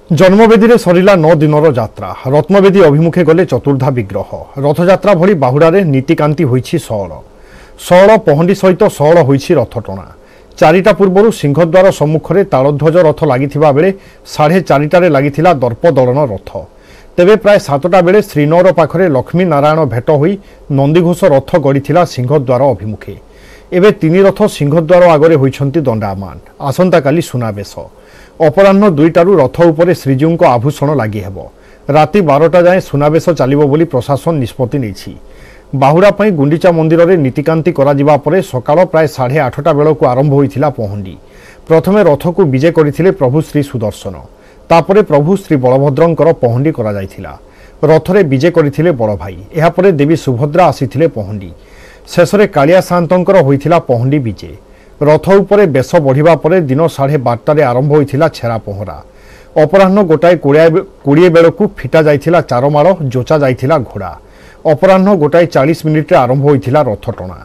जन्मवेदी सरिला 9 दिनर यात्रा रत्नवेदी अभिमुखे गले चतुर्धा विग्रह रथयात्रा भली बाहुड़े नीतिकांति होईछि सहल पहंडी सहित सहल होईछि रथटणा 4टा पूर्व सिंहद्वार सम्मुखें तालध्वज रथ लगिथिबा बेले 4:30 लागिथिला दर्प दलन रथ तेबे प्राय 7टा बेले श्रीनगर पाखरे लक्ष्मी नारायण भेट होई नंदीघोष रथ गड़ीथिला सिंहद्वार अभिमुखे एवं 3 रथ सिंहद्वार आगरे होइछंती दंडायमान आसंता काली सुनाबेश अपराह्न 2टारू रथ उपरे श्रीजीव आभूषण लगी हेबो राति 12टा जाए सुनाबेश चलिबो बोली प्रशासन निष्पत्ति नेछि बाहुड़ा पई गुंडीचा मंदिर रे नीतिकांति करा जिबा परे सकाळ प्राय 8:30 बेलकु आरंभ होइथिला पहंडी प्रथमे रथ को विजय करथिले प्रभु श्री सुदर्शन तापरे प्रभु श्री बलभद्रंकर पहंडी करा जायथिला रथरे विजय करथिले बड़ भाई एहा परे देवी सुभद्रा आसीथिले पहंडी शेषरे कालिया सान्तंकर होइथिला पहंडी विजय रथ उपरे बेश बढ़िबा परे दिन 12:30 आरंभ होइथिला छेरा पहरा अपराह्न 1:20 बेलकु फिटा जाइथिला चारमाळ जोचा जाइथिला घोड़ा अपराह्न 1:40 आरंभ होइथिला रथटणा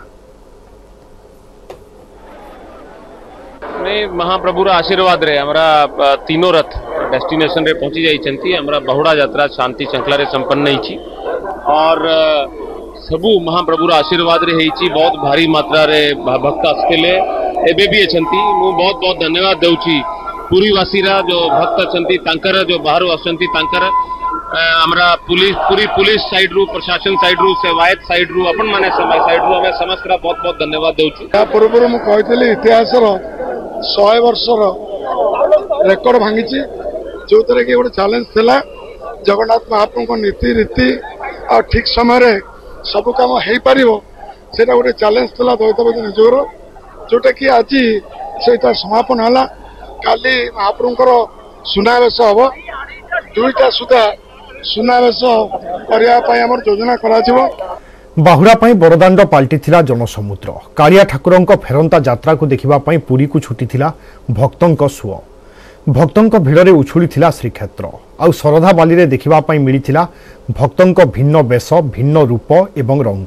महाप्रभुर आशीर्वाद रे हमरा तीनों रथ डेस्टिनेशन रे पहुंची जाइछंती हमरा बहुड़ा यात्रा शांति श्रृंखला रे संपन्न होईची और सबू महाप्रभुर आशीर्वाद रे हेची बहुत भारी मात्रा रे भक्त आस्तेले एबे भी अछंती मु बहुत बहुत धन्यवाद देउची पुरीवासीरा जो भक्त अछंती तांकर जो बाहर आछंती तांकर हमरा पूरी पुलिस साइड रु प्रशासन साइड रु सेवायत साइड रु अपन माने साइड रु हमें समस्त बहुत बहुत धन्यवाद देउची या पूर्व मु कहतली इतिहास रो 100 वर्ष रो रेकॉर्ड भांगीची जो तरह के गोटे चैलेंज थिला जगन्नाथ महाप्रभु को नीति रीति और ठीक समय रे सब काम हो पारिबो सेटा गोटे चैलेंज थिला द्वैतवादी निजोर जोटा कि आज से समापन हला काली महाप्रभुंकर सुनावेश हम 2टा सुधा सुनावेश करने योजना करा बाहुड़ा पई बड़दाण्ड पाल्टिथिला जनसमुद्र कालिया ठाकुरंक फेरंता यात्रा को देखिबा पई पुरी को छुटीथिला भक्तंक सुओ भक्तंक भिड़रे उछुलीथिला श्रीक्षेत्र आउ शरधा बाली रे देखिबा पई मिलिथिला भक्तंक भिन्न बेश भिन्न रूप एवं रंग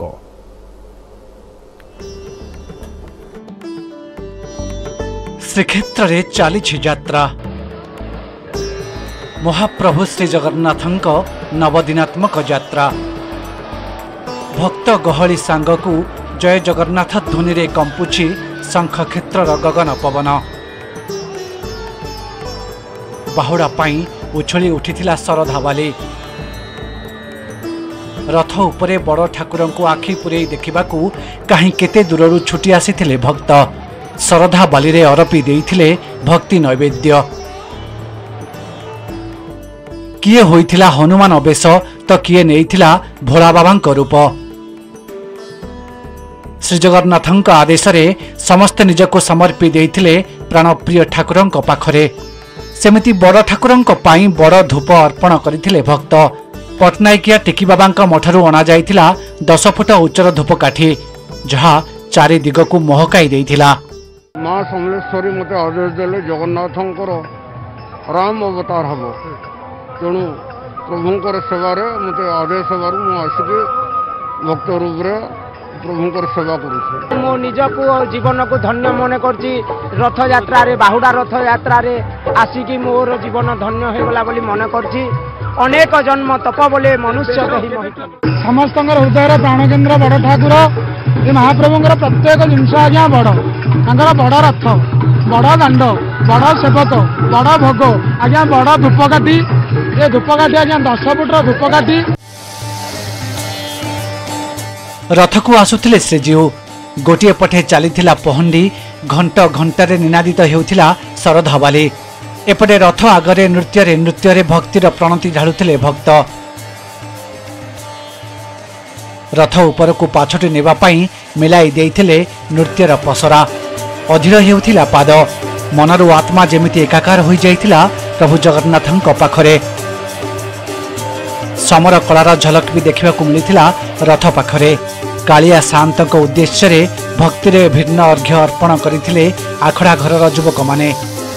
श्रीक्षेत्र रे चालीछि यात्रा महाप्रभु श्री जगन्नाथंक नवदिनात्मक यात्रा भक्त गहली सांगकू जय जगन्नाथ ध्वनि रे कंपुछि शंखक्षेत्रर गगन पवन बाहुड़ा पाई उछली उठिथिला शरधाबाली रथ उपरे बड़ ठाकुर को आखि पुरे देखिबाकू कहीं केते दूररू छुटी आसीथिले भक्त शरधाबाली रे अरपी देइथिले भक्ति नैवेद्य किए होइथिला हनुमान अवेश तो किए नेइथिला भोला बाबांक रूप श्री जगन्नाथंक आदेश रे समस्त निजको समर्पी देइथिले प्राणप्रिय ठाकुरंक पाखरे सेमिति बड़ ठाकुरंक पाई बड़ धूप अर्पण करथिले भक्त पटनायकिया टिकी बाबांक मठरू अणा जाइथिला 10 फुट उच्चर धूपकाठी जहा चारि दिगकू महकाई देइथिला मां समलेश्वरी मते आदेश देले जगन्नाथंकर राम अवतार हबो तेणु प्रभुंकर सेवार मते आदेश बारू मु आसिके भक्त रूप रे प्रभुंकर सेवा करूछे मो निजको जीवन को धन्य मने करछि रथ यात्रा रे बाहुड़ा रथ यात्रा रे आसिकी मोर जीवन धन्य हे गला बोली मने करछि अनेक जन्म तप बोले मनुष्य कहि समस्तंकर हृदय प्राण केन्द्र बड़ ठाकुर ये महाप्रभुंकर प्रत्येक जिनस आज्ञा बड़ तांकर बड़ रथ बड़ दाण्ड बड़ सेवक बड़ भोग आज्ञा बड़ धूपकाठी ये धूपकाठी आज्ञा 10 फुट धूपकाठी रथ को आसुथिले श्रीजीव गोटे पटे चलीथिला पहंडी घंट घंटारे निनादित हेउथिला शरधाबाली एपटे रथ आगरे नृत्य भक्तिर प्रणति ढालुथिले भक्त रथ ऊपर को पाछटी नेबा पई मिलाई देइथिले नृत्यर पसरा अधीर हेउथिला पाद मनरु आत्मा जेमिति एकाकार होई जाइथिला प्रभु जगन्नाथंक पाखरे समर कलार झलक भी देखा मिलता रथ पाखरे कालिया शांतक उद्देश्य रे भक्ति रे भिन्न अर्घ्य अर्पण करथिले आखड़ा घरर युवक माने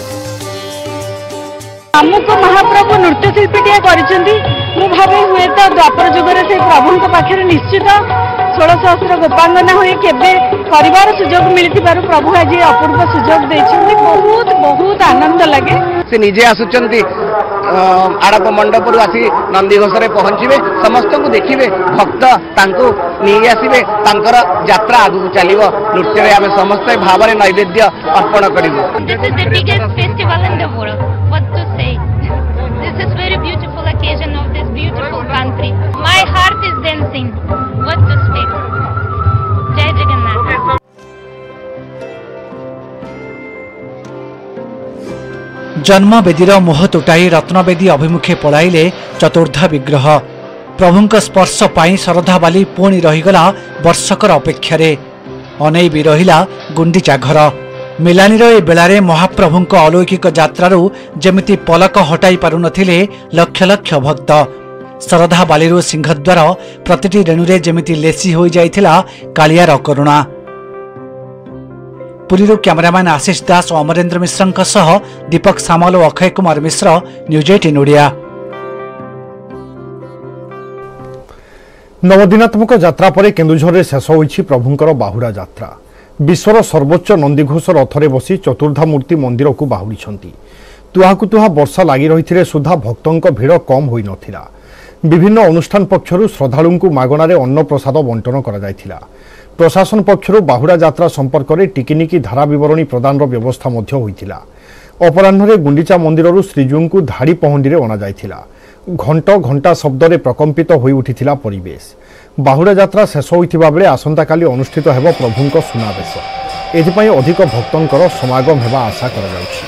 हमको महाप्रभु नृत्य शिल्पी टे करिसेंती मु भाबे हुए तो द्वापर जुग रे से प्रभु को पाखरे निश्चित 16 सहस्र गोपांगना हुए केबे परिवार सुजोग मिलती बारू प्रभु आज अपूर्व सुजोग देछंती बहुत बहुत आनंद लगे से निजे आसुचंती आड़प मंडप आसी नंदीघोष पहुंचे समस्त को देखिए भक्त नहीं आसवे यात्रा आगू चलो नृत्य आम समस्त भाव नैवेद्य अर्पण करूँ। जन्मवेदीर मोह तुटाई रत्नवेदी अभिमुखे पलाइले चतुर्धा विग्रह। प्रभुंक स्पर्श पाई श्रद्धावाली पुणी रहीगला वर्षकर अपेक्षार अनैबी रहिला गुंडीचा घर। मिलानीर ए बेलारे महाप्रभुंक अलौकिक यात्रारू जेमिति पलक हटाई पारुनथिले लक्ष लक्ष भक्त। श्रद्धावालीरू सिंहद्वार प्रतिटी रेणुरे जेमिति लेसी होई जाइथिला कालियार करुणा। पुरीरू कैमरामैन आशीष दास और अमरेन्द्र मिश्र सह दीपक सामल और अक्षय कुमार मिश्र, न्यूज 18 ओडिया। नवदिनात्मक यात्रा पर केन्दुझर शेष होइछि प्रभुंकर बाहुड़ा यात्रा। विश्वर सर्वोच्च नंदीघोष रथरे बसी चतुर्धा मूर्ति मंदिर को बाहुड़ी। तुहाकु तुहा वर्षा लगी रही सुधा भक्तों भिड़ कम होई नथिला। विभिन्न अनुष्ठान पक्षरु श्रद्धालुंकु मागणारे अन्न प्रसाद बंटन करा जायथिला। प्रशासन पक्षरु बाहुड़ा यात्रा संपर्क में टिकिनिकी धारा बरणी प्रदान व्यवस्था होइथिला। अपराह्न गुंडीचा मंदिररू श्रीजीऊ धाड़ी पहंडी अणा जायथिला। घंट घंटा शब्द प्रकंपित होई उठिथिला परिवेश। बाहुड़ा यात्रा शेष होइथिबा बेले आसंताकाली अनुष्ठित हेबो प्रभुंक सुनावेश। एथिपई अधिक भक्तंकर समागम हेबा आशा करा जाउछि।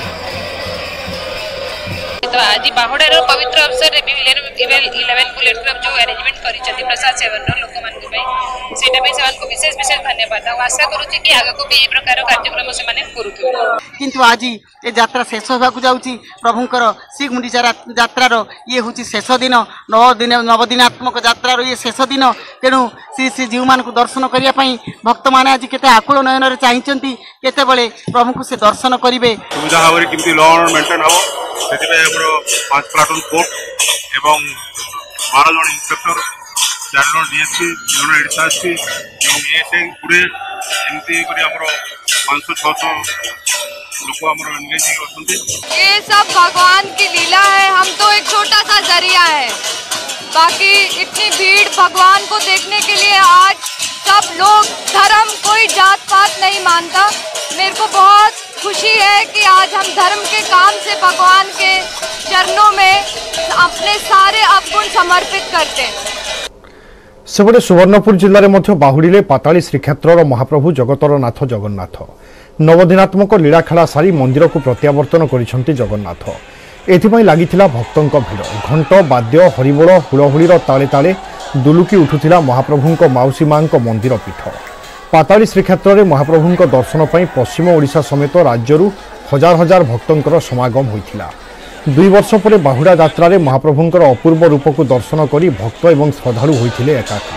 तो आज बाहुड़ार पवित्र अवसर 11 बुलेट क्लब जो अरेंजमेंट करिसेंती प्रसाद सेवन लोक मान सेटा पे सेवन को विशेष विशेष धन्यवाद। आशा करूची कि आगे को भी ए प्रकार कार्यक्रम से माने करूथु। किंतु आज ये यात्रा शेष होगा जाउची। प्रभुंकर श्री गुंडीचा यात्रार ये होची शेष दिन। नवदिनात्मक यात्रार ये शेष दिन। तेणु श्री श्री जीव मान को दर्शन करिया पई भक्त माने आज केते आकुल नयन रे चाहिचंती केते बेले प्रभु को से दर्शन करिवे। सुविधा भाव किंतु लॉ मेंटेन हो सेति पे हमरो 5 प्लाटून कोर्ट एवं 12 जन इंस्पेक्टर 4 जन डीएसपी जन एडीएसपी एवं एएसए पूरे एमती करी हमरो 500-600 लोग हमरो एंगेज होते। ये सब भगवान की लीला है। हम तो एक छोटा सा जरिया है। बाकी इतनी भीड़ भगवान को देखने के लिए आज सब लोग धर्म कोई जात पात नहीं मानता। मेरे को बहुत खुशी है कि आज हम धर्म के काम से भगवान के चरणों में अपने सारे अवगुण समर्पित करते हैं। सेपटे सुवर्णपुर जिले में बाहुड़ी पाताली श्रीक्षेत्र महाप्रभु जगतर नाथ जगन्नाथ नवदिनात्मक लीलाखेला सारी मंदिर को प्रत्यावर्तन करिसेंती जगन्नाथ। एथिपई लागिथिला भक्तों भिड़। घंट बाद्य हरिबोल हुलहुलीर ताले ताले दुलुकी उठुथिला महाप्रभुंक माउसी मां मंदिर पीठ। पाताली श्रीक्षेत्र में महाप्रभुंक दर्शन पर पश्चिम ओडिशा समेत राज्यरू हजार हजार भक्तों समागम होइथिला। 2 वर्ष पर बाहुड़ा यात्रा रे महाप्रभुंकर अपूर्व रूप को दर्शन करी भक्त एवं श्रद्धालु होइथिले एकाकी।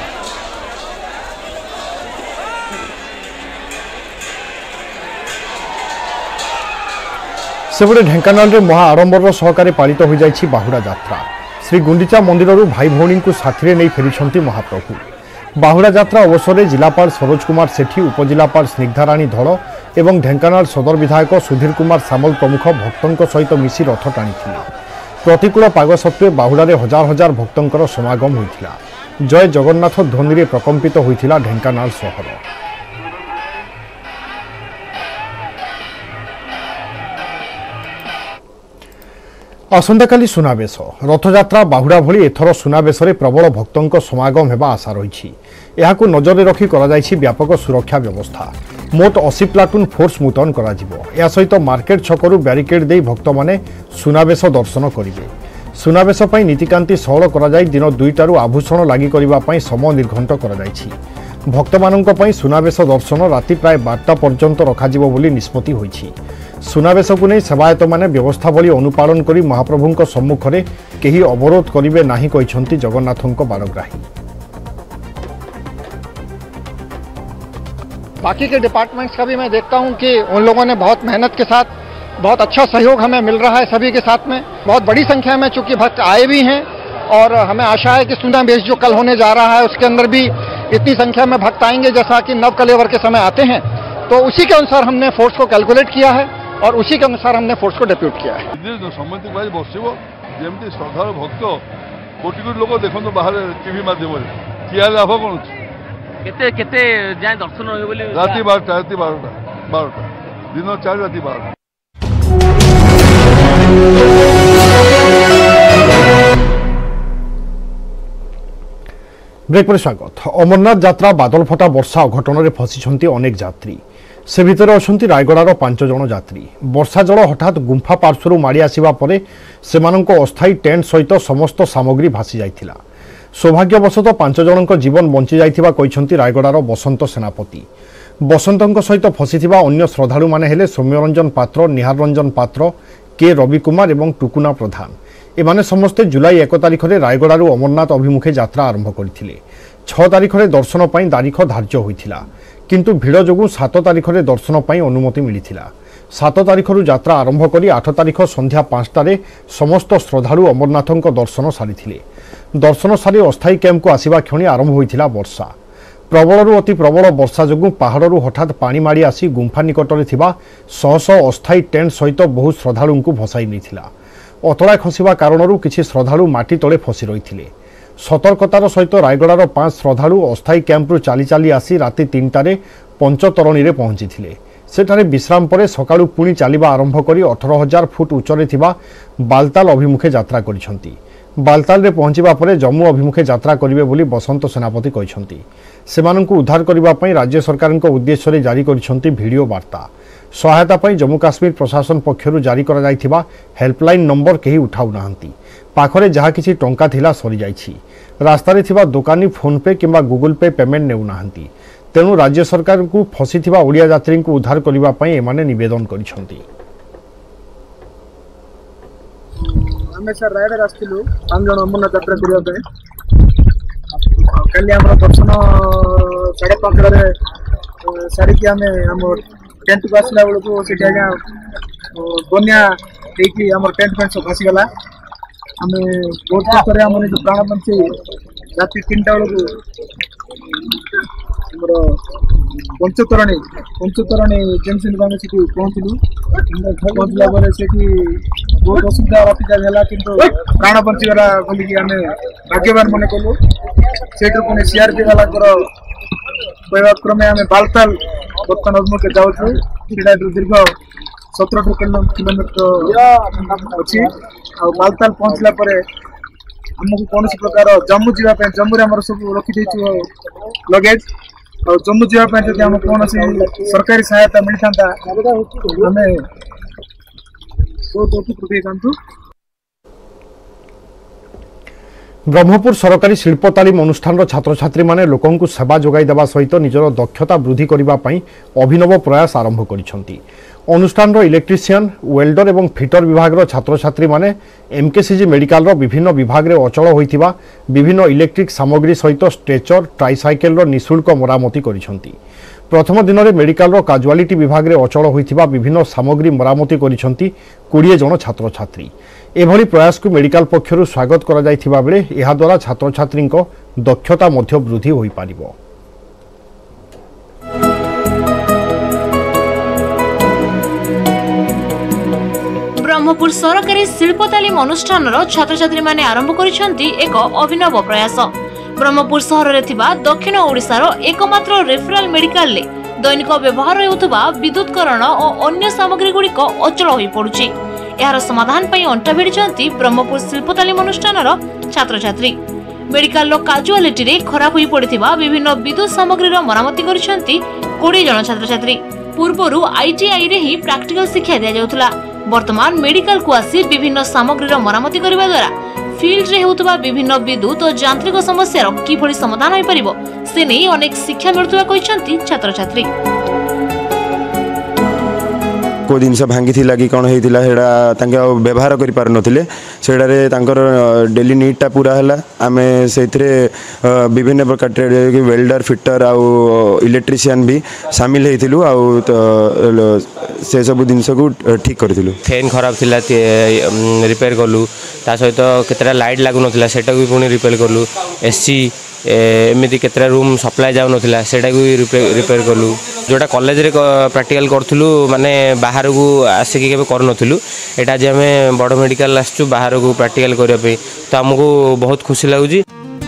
सेपटे ढेंकानाल रे महा आडंबर सहकारे पालित हो जाइछि बाहुड़ा यात्रा। श्री गुंडीचा मंदिररू भाई भौणी को साथी नहीं फेरिछंती महाप्रभु। बाहुड़ा यात्रा अवसर में जिलापाल सरोज कुमार सेठी, उपजिलापाल स्निग्धाराणी धड़ एवं ढेंकानाल सदर विधायक सुधीर कुमार सामल प्रमुख भक्तों सहित मिसी रथ टाणी। प्रतिकूल पाग सत्वे बाहुड़ा हजार हजार भक्तों समागम होइथिला। जय जगन्नाथ ध्वनि रे प्रकंपित होइथिला ढेंकानाल सहर। आसंताकाली सुनावेश रथयात्रा बाहुड़ा भली एथर सुनावेश प्रबल भक्तों समागम हेबा आशा रही। यहाकू नजर रखी करा जाइछि व्यापक सुरक्षा व्यवस्था। मोट 80 प्लाटून फोर्स मुतयन करा जिवो। या सहित मार्केट छकरू बैरिकेड दे भक्त माने सुनावेश दर्शन करिवे। सुनावेश पई नीतिकांति सहल करा जाई दिन 2टारू आभूषण लागि करिबा पई समय निर्घंट करा जाइछि। भक्त माननक पई सुनावेश दर्शन राति प्राय 12टा पर्यंत रखा जिवो बोली निष्पत्ति होइछि। सुनावेश को नहीं सेवायत माने व्यवस्थावली अनुपालन करी महाप्रभुंक सम्मुख में केही अवरोध करिवे नाही कहिसंती जगन्नाथंक बारग्राही। बाकी के डिपार्टमेंट्स का भी मैं देखता हूं कि उन लोगों ने बहुत मेहनत के साथ बहुत अच्छा सहयोग हमें मिल रहा है। सभी के साथ में बहुत बड़ी संख्या में चूंकि भक्त आए भी हैं और हमें आशा है कि सुनावेश जो कल होने जा रहा है उसके अंदर भी इतनी संख्या में भक्त आएंगे जैसा कि नव कलेवर के समय आते हैं। तो उसी के अनुसार हमने फोर्स को कैलकुलेट किया है और उसी के अनुसार हमने फोर्स को डिप्यूट किया है। जमी श्रद्धा भक्त कोटी कोटी लोक देखो बाहर टीवी माध्यम किया लाभ कौन केते जाए दर्शन राति 12टा दिन 4 राति 12टा। ब्रेक पर स्वागत। अमरनाथ यात्रा बादल फटा वर्षा अघटन में फसी अनेक यात्री से भितर अच्छा रायगड़ार 5 जन यात्री। वर्षा जल हठात गुंफा पार्श्वर माड़ी आसिबा परे सेमानंको अस्थायी टेंट सहित समस्त सामग्री भासी जाइथिला। सौभाग्यवशत 5 जनक जीवन बंची जाइथिबा कहिसंती रायगड़ार बसंत सेनापति। बसंतଙ୍କ सहित फसीथिबा अन्य श्रद्धालु माने हेले सौम्यरंजन पात्र, निहार रंजन पात्र, के रवि कुमार एवं टुकुना प्रधान। एमाने समस्ते जुलाई 1 तारिख में रायगड़ारू अमरनाथ अभिमुखे यात्रा आरंभ करथिले। 6 तारिख में दर्शन पर तारीख धार्य होइथिला, किंतु भिड़ जोगु 7 तारिख में दर्शन पर अनुमति मिलिथिला। 7 तारिख यात्रा आरंभ करी 8 तारिख संध्या 5टारे समस्त श्रद्धालु अमरनाथଙ୍କ दर्शन सारिथिले। दर्शन सारी अस्थायी कैंप को आसिबा क्षणी आरंभ होइथिला वर्षा। प्रबलरू अति प्रबल वर्षा जोगु पहाड़रू हठात पानी माड़ी आसी गुंफा निकटरे थिबा शह शह अस्थायी टेंट सहित बहु श्रद्धालुଙ୍କୁ भसाई नेथिला। अतड़ा खसिबा कारणरू किछि श्रद्धालु माटी तले फसी रहिथिले। सतर्कतार सहित रायगड़ार 5 श्रद्धालु अस्थायी कैंपरू चाली चाली आसी राति 3टारे पंचतरणी रे पहुंचीथिले। सेठारे विश्राम परे सकाळू पुणी चालिबा आरंभ करी 18,000 फुट उच्चरे थिबा बालताल अभिमुखे यात्रा करिसंती। बालताल रे पहुंचीबा परे जम्मू अभिमुखे यात्रा करिवे बोली बसंत सेनापति कहिसंती। सेमानंकु उद्धार करिबा पई राज्य सरकारक उद्देश्य रे जारी करिसंती वीडियो वार्ता। सहायता पई जम्मू काश्मीर प्रशासन पक्षरु जारी करा जाइथिबा हेल्पलाइन नंबर केही उठाउ नाहंती। पाखरे जहा किछि टंका थिला सरी जाइछि। रास्तारे थिबा दुकानी फोन पे किंबा गूगल पे पेमेंट नेउ नाहंती। तेणु राज्य सरकार को फसीथिबा ओडिया यात्री को उद्धार करिबा पई एमाने निवेदन करिसंती। आमे सर रायगड़ आस्तिलु 5 जन अमरनाथ यात्रा करिबा पे कल हमर दर्शन 5:30 रे सारी के आमे हम टेंट को आसला बेलू से बनिया देखिए आम टेंट फैंट सब भासी गला। आम बहुत कष्ट आम निज प्राण बंची राति 3टा बेलू पंचतरणी जेमसी पहुँचलु। पहुँचला से बहुत असुविधा राति जाए किंतु प्राण बंचीगला बोलिकी आम भाग्यवान मन कलु। से सीआरपी वाला कहवा क्रमे आम बालताल बर्तमान अभिमुखे जाऊँ। दीर्घ 17 किलोमीटर अच्छी बालताल पहुँचला आमको कौन प्रकार जम्मू जावाई जम्मू आम सब रखी लगेज और जम्मू जावाई जब आम कौन सरकारी सहायता मिलता आम बहुत उपकृत। ब्रह्मपुर सरकारी शिल्प तालीम अनुष्ठान छात्र छात्री माने लोकंकु सेवा जोगाई देवा सहित निजर दक्षता वृद्धि करबा पई अभिनव प्रयास आरंभ करिसंती। अनुष्ठान इलेक्ट्रिशियन, वेल्डर एवं फिटर विभाग छात्र छात्री माने एमकेसीजी मेडिकल विभिन्न विभाग रे अचल होइथिबा विभिन्न इलेक्ट्रिक सामग्री सहित स्ट्रेचर, ट्राइसाइकेल निःशुल्क मरामती करिसंती। प्रथम दिन में मेडिकल काजुआलिटी विभाग रे अचल होइथिबा विभिन्न सामग्री मरामती करिसंती 20 जन छात्र छात्री। एभली प्रयास को मेडिकल पक्षरु स्वागत करा जाइथिबा बेले एहा द्वारा छात्र छात्री दक्षता मध्य वृद्धि होई पारिबो। ब्रह्मपुर सरकारी शिल्प तालीम अनुष्ठान छात्र छात्री माने आरंभ करिसंती एक अभिनव प्रयास। ब्रह्मपुर सहर रे थिबा दक्षिण ओडिसा रो एकमात्र रेफरल मेडिकल ले दैनिक व्यवहार हेउथबा विद्युतकरण और अन्य सामग्री गुड़िक अचल होई पड़ुछि। यार समाधान पई अंटा भिड़िछंती ब्रह्मपुर शिल्प तालीम अनुष्ठान छात्र छात्री। मेडिकल रो काजुआलिटी रे खराब होई पड़िथिबा विभिन्न विद्युत सामग्री रो मरामती करिसंती 20 जन छात्र छात्री। पूर्वरु आईटीआई रे ही प्रैक्टिकल शिक्षा दिया जाउथला। वर्तमान मेडिकल को आसी विभिन्न सामग्री रो मरामती करबा द्वारा फील्ड रे हेउथबा विभिन्न विद्युत और यांत्रिक समस्या रो कि भली समाधान होई परिबो से नै अनेक शिक्षा मिलुथबा कहिसंती छात्र छात्री। को जिनस भांगी थिला कि कौन होता है व्यवहार कर डेली नीडटा पूरा है। आम से विभिन्न प्रकार वेल्डर, फिटर आउ इलेक्ट्रिशियन भी सामिल होइथिलु आउ से सब जिनस को ठीक करूँ। फैन खराब थिला रिपेयर कलु, ता सहित केतरा लाइट लागु नथिला सेटा भी पुणी रिपेयर कलु एसी एमती केतरा रूम सप्लाई जाउ नथिला सेटा भी रिपेयर कलु जोटा कॉलेज रे प्रैक्टिकल करथुलु माने बाहर को आसिक केबे कर नथिलु एटा जे हमें बड़ मेडिकल आसचु बाहर को प्रैक्टिकल करिया पे तो हमको बहुत खुशी लागुजी।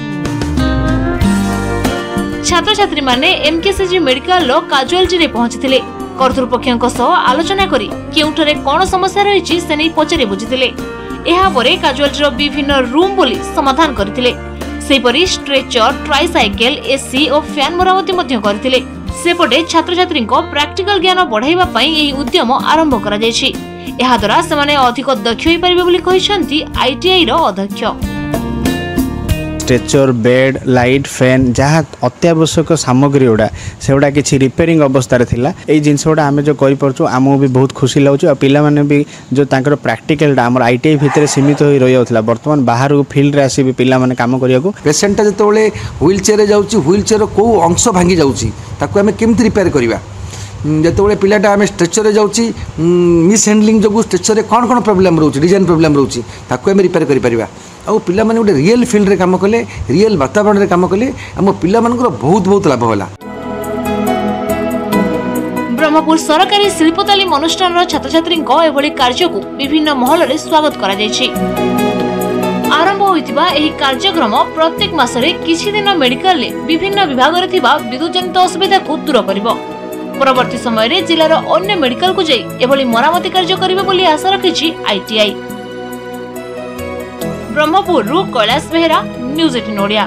छात्र छात्री माने एमकेसीजी मेडिकल लो काजुअलिटी रे पहुंचथिले कर्तृपक्षक सह आलोचना करी केउठरे कोन समस्या रहिछि से नै पचरे बुझिथिले एहा परे काजुअलिटी रो विभिन्न रूम बोली समाधान करथिले सेपरी स्ट्रेचर ट्राइसाइकेल एसी और फैन मरामती मध्य करथिले सेपटे छात्र छात्री को प्रैक्टिकल ज्ञान बढ़ाइबा पई एही उद्यम आरंभ करा जायछि एहा द्वारा सेमाने अधिक दक्ष होई परिबे बोली कहिसंती आईटीआई रो अध्यक्ष। स्ट्रेचर बेड लाइट फैन जहाँ अत्यावश्यक सामग्री गुड़ा से गुड़ा किसी रिपेयरिंग अवस्था थिला एई जिनस गुड़ा आमे जो करि परछु आमो भी बहुत खुशी लागुछु आ पिला माने भी जो तांकर प्रैक्टिकल हमर आईटीआई भितर सीमित होई रहि जाउथला वर्तमान बाहर को फील्ड रे आसी भी पिला माने काम करिया को पेशेंट जतोले व्हील चेयर रे जाउची व्हील चेयर को अंश भांगी जाउची ताको हमें केमति रिपेयर करिवा जिते पिलाटा आम स्ट्रेचर जाऊँगी मिस हैंडलिंग जो स्ट्रेचर में कौन कौन प्रोब्लेम रोचे डिजाइन प्रोब्लेम रोचे ताको आम रिपेयर करें आउ पिला माने गोटे रियल फील्ड रे काम कले रियल वातावरण रे काम कले आम पिला मानकर बहुत बहुत लाभ होला। ब्रह्मपुर सरकारी शिल्प तालीम अनुष्ठान छात्र छात्री एभली कार्य को विभिन्न महल रे स्वागत करा जायछि। आरंभ होइतिबा एही कार्यक्रम प्रत्येक मासरे किछि दिन मेडिकल ले विभिन्न विभाग रे थिबा विद्युत जनित असुविधा को दूर करिवो परवर्ती समय रे जिलार अन्य मेडिकल को जाई एभली मरामती कार्य करिवे बोली आशा रखिछि आईटीआई। ब्रह्मपुर रु कैलाश बेहेरा न्यूज 18 ओडिया।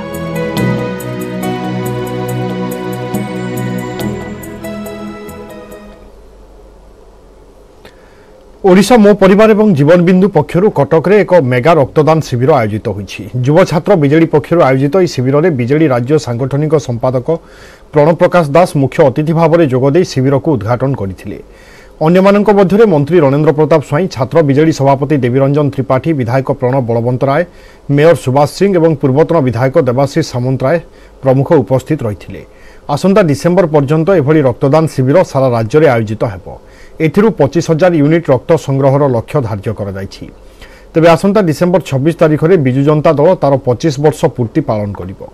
ओडिशा मो परिवार एवं जीवन बिंदु पक्षर कटक रे एक मेगा रक्तदान शिविर आयोजित होईछि। युवा छात्र बीजेडी पक्षर आयोजित ई शिविर रे बीजेडी राज्य सांगठनिक संपादक प्रणव प्रकाश दास मुख्य अतिथि भाव में जोगदे शिविर को उद्घाटन करथिले। अन्यमानक मध्य मंत्री रणेन्द्र प्रताप स्वाई छात्र बीजेडी सभापति देवीरंजन त्रिपाठी विधायक प्रणव बलवंत राय मेयर सुभाष सिंह और पूर्वतन विधायक देवाशीष सामंतराय प्रमुख उपस्थित रही। आसंता डिसेम्बर पर्यंत एभली रक्तदान शिविर सारा राज्य में आयोजित हेबो। एथिरु 25,000 यूनिट रक्त संग्रहर लक्ष्य धार्य करा जायछि। तेबे आसंता डिसेम्बर 26 तारिख में बिजु जनता दल तार 25 वर्ष पूर्ति पालन करिबो।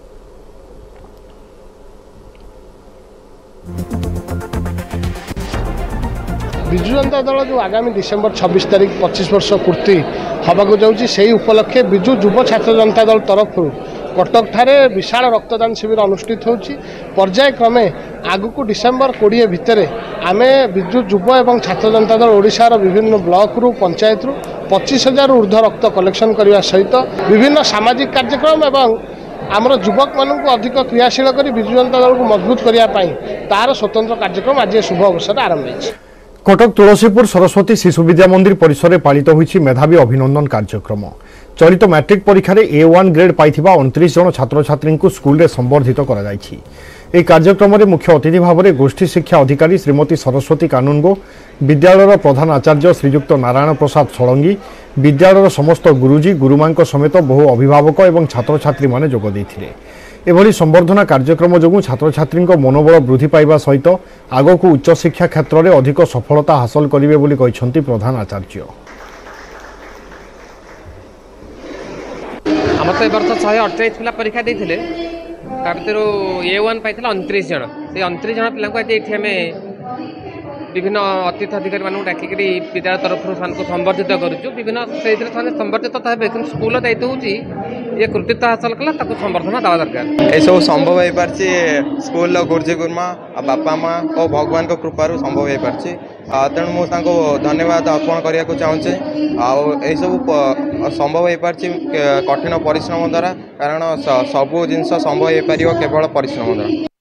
बिजु जनता दल जो आगामी डिसेम्बर 26 तारिख 25 वर्ष पूर्ति हवाक जाऊँगी से उपलक्षे बिजु युव छात्र जनता दल तरफ कटक ठारे विशाल रक्तदान शिविर अनुष्ठित होची। पर्यायक्रमे आगु डिसेम्बर 20 भितर आम बिजु युव एवं छात्र जनता दल ओडिशार विभिन्न ब्लॉक रु पंचायत रु 25,000 ऊर्ध्व रक्त कलेक्शन करने सहित विभिन्न सामाजिक कार्यक्रम एवं आमर युवक मानक अधिक क्रियाशील कर बिजु जनता दल को मजबूत करने तार स्वतंत्र कार्यक्रम आज शुभ अवसर आरंभ होइछि। कटक तुलसीपुर सरस्वती शिशु विद्या मंदिर परिसर में पालित होइछि मेधावी अभिनंदन कार्यक्रम। चलित मैट्रिक परीक्षा A1 ग्रेड पाइथिबा 29 जन छात्र छात्री को स्कूल रे संबर्धित करा जायछि। ए कार्यक्रम में मुख्य अतिथि भाव में गोष्ठी शिक्षा अधिकारी श्रीमती सरस्वती कानूनगो विद्यालय प्रधान आचार्य श्रीयुक्त नारायण प्रसाद षडंगी विद्यालय समस्त गुरुजी गुरुमां समेत बहु अभिभावक और छात्र छात्री माने जोग देथिले। एभली संबर्धना कार्यक्रम जो छात्र छात्री मनोबल वृद्धि पाइबा सहित आगक उच्च शिक्षा क्षेत्र में अधिक सफलता हासिल करिवे बोली कहिसंती प्रधान आचार्य। आम तो वर्ष 128 पिला परीक्षा देते A1 पाई 29 जन से 29 जन पिला विभिन्न अतिथि अधिकारी मानक डाकिक विद्यालय तरफ संबर्धित करुचु विभिन्न से संबर्धित है स्कूल दायित्व होची ये कृतित्व हासिल कला संबर्धना देवा दरकार। ये सब संभव हो पार्टी स्कूल गुरुजी गुरुमा बापा माँ और भगवान को कृपार संभव हो पार्टी तेणु मुझे धन्यवाद अर्पण करने को चाहूँचे आई सब संभव हो पार्टी कठिन परिश्रम द्वारा कारण सबू जिनस संभव हो पार केवल परिश्रम द्वारा।